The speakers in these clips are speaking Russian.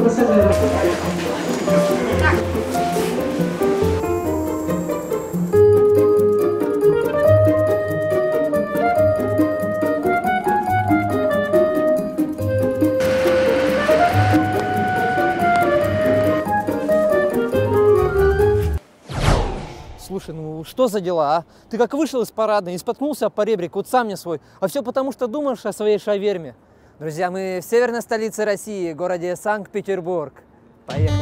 пассажиров. Слушай, ну что за дела, а? Ты как вышел из парадной и споткнулся об поребрик, вот сам не свой, а все потому, что думаешь о своей шаверме. Друзья, мы в северной столице России, городе Санкт-Петербург. Поехали!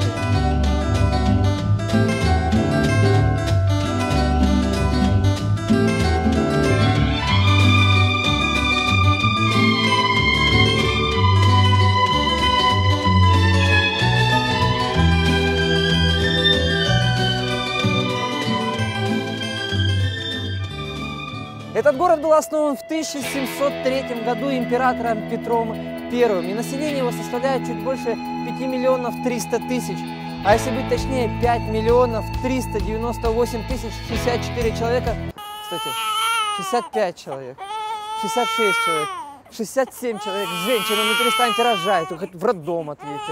Этот город был основан в 1703 году императором Петром I, и население его составляет чуть больше 5 миллионов 300 тысяч, а если быть точнее, 5 миллионов 398 тысяч 64 человека, кстати, 65 человек, 66 человек, 67 человек, женщины, не перестаньте рожать, хоть в роддом ответьте.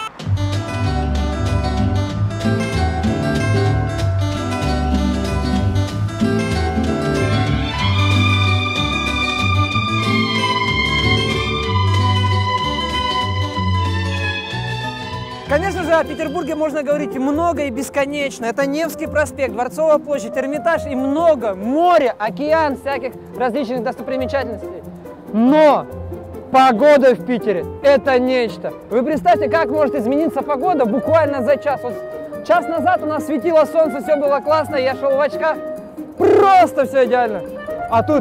Конечно же, о Петербурге можно говорить много и бесконечно. Это Невский проспект, Дворцовая площадь, Эрмитаж и много, море, океан, всяких различных достопримечательностей. Но погода в Питере – это нечто. Вы представьте, как может измениться погода буквально за час. Вот час назад у нас светило солнце, все было классно, я шел в очках, просто все идеально. А тут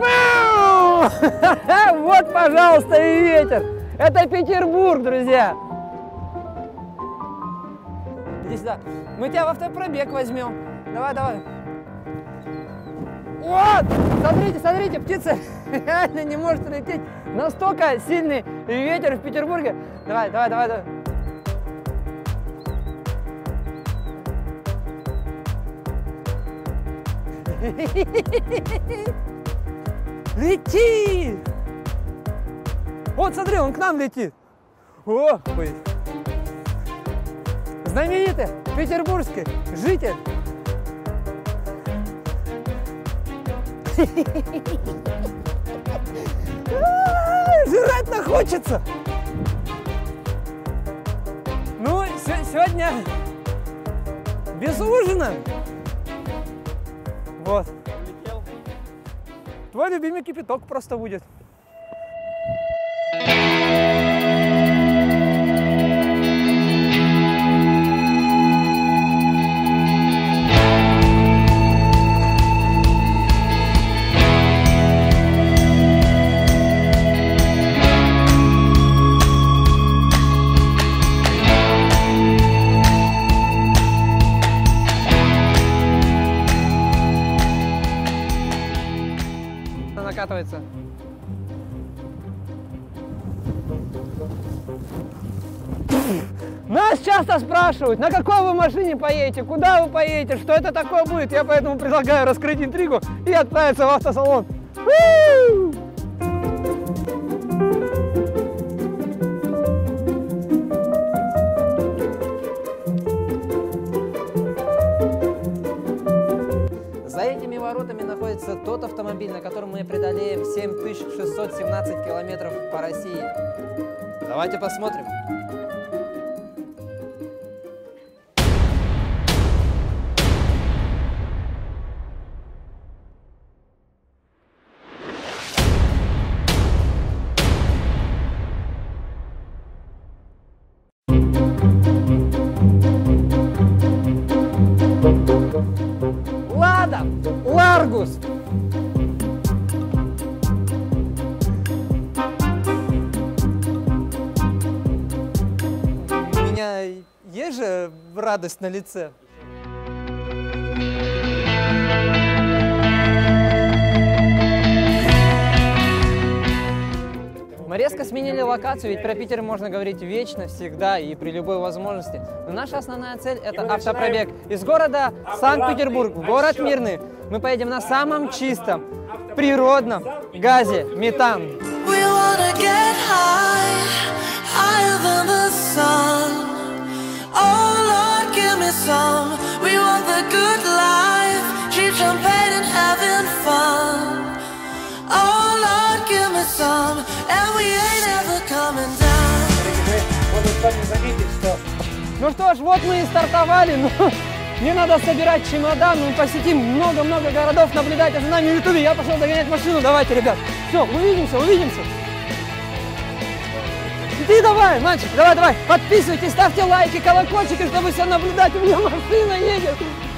вот, пожалуйста, и ветер. Это Петербург, друзья. Иди сюда. Мы тебя в автопробег возьмем. Давай, давай. Вот! Смотрите, смотрите, птица реально не может лететь. Настолько сильный ветер в Петербурге. Давай, давай, давай, давай. Лети! Вот, смотри, он к нам летит. О, ой. Знаменитый петербургский житель. Жрать-то хочется. Ну, сегодня без ужина. Вот. Твой любимый кипяток просто будет. Накатывается. Нас часто спрашивают, на какой вы машине поедете, куда вы поедете, что это такое будет. Я поэтому предлагаю раскрыть интригу и отправиться в автосалон. За этими воротами находится тот автомобиль, на котором мы преодолеем 7617 километров по России. Давайте посмотрим. Лада Ларгус. У меня есть же радость на лице. Мы резко сменили локацию, ведь про Питер можно говорить вечно, всегда и при любой возможности. Но наша основная цель – это автопробег из города Санкт-Петербург в город Мирный. Мы поедем на самом чистом, природном газе метан. give me some. We want the good life, cheap champagne and having fun. Oh Lord, give me some, and we ain't ever coming down. Можно с вами заметить, что... Ну что ж, вот мы и стартовали. Мне надо собирать чемодан, мы посетим много-много городов, наблюдайте за нами в Ютубе. Я пошел догонять машину, давайте, ребят. Все, увидимся, увидимся. Ты давай, мальчик, давай, подписывайтесь, ставьте лайки, колокольчики, чтобы все наблюдать. У меня машина едет.